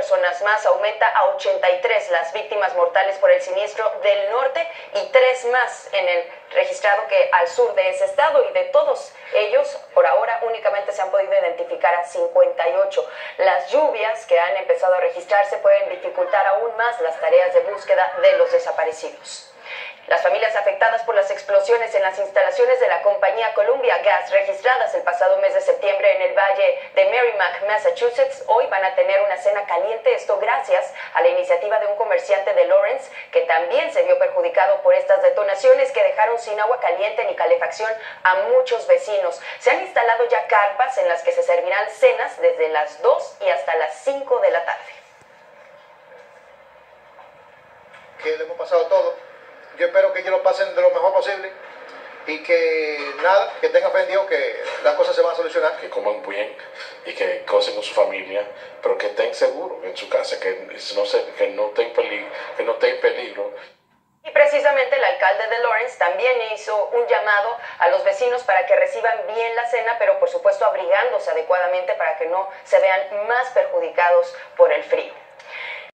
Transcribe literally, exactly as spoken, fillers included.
personas más, aumenta a ochenta y tres las víctimas mortales por el siniestro del norte y tres más en el registrado que al sur de ese estado, y de todos ellos por ahora únicamente se han podido identificar a cincuenta y ocho. Las lluvias que han empezado a registrarse pueden dificultar aún más las tareas de búsqueda de los desaparecidos. Las familias afectadas por las explosiones en las instalaciones de la compañía Columbia Gas registradas el pasado mes de septiembre en el valle de Merrimack, Massachusetts, hoy van a tener una cena caliente, esto gracias a la iniciativa de un comerciante de Lawrence que también se vio perjudicado por estas detonaciones que dejaron sin agua caliente ni calefacción a muchos vecinos. Se han instalado ya carpas en las que se servirán cenas desde las dos y hasta las cinco de la tarde. Que le hemos pasado todo. Yo espero que ellos lo pasen de lo mejor posible y que nada, que tengan fe en Dios, que las cosas se van a solucionar. Que coman bien y que gocen con su familia, pero que estén seguros en su casa, que no, se, que no estén peligro, que no estén en peligro. Y precisamente el alcalde de Lawrence también hizo un llamado a los vecinos para que reciban bien la cena, pero por supuesto abrigándose adecuadamente para que no se vean más perjudicados por el frío.